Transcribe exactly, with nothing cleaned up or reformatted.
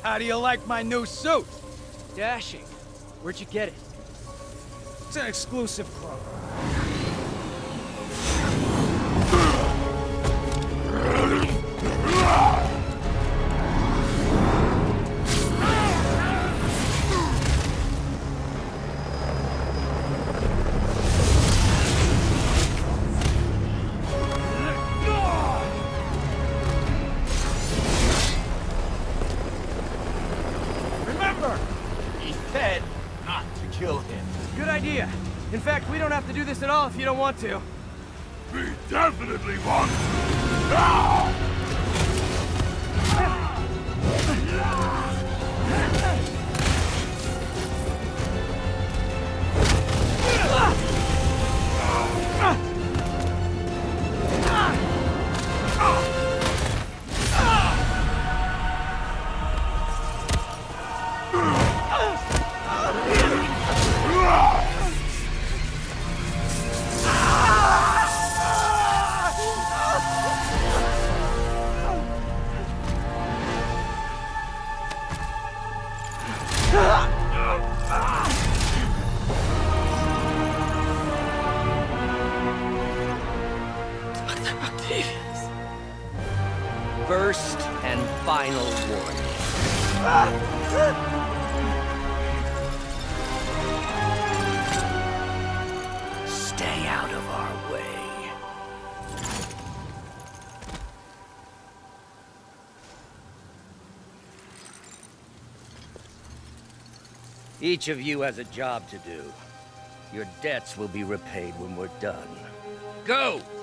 How do you like my new suit? Dashing. Where'd you get it? It's an exclusive club. Kill him. Good idea. In fact, we don't have to do this at all if you don't want to. We definitely want to. Ah! First and final warning. Stay out of our way. Each of you has a job to do. Your debts will be repaid when we're done. Go!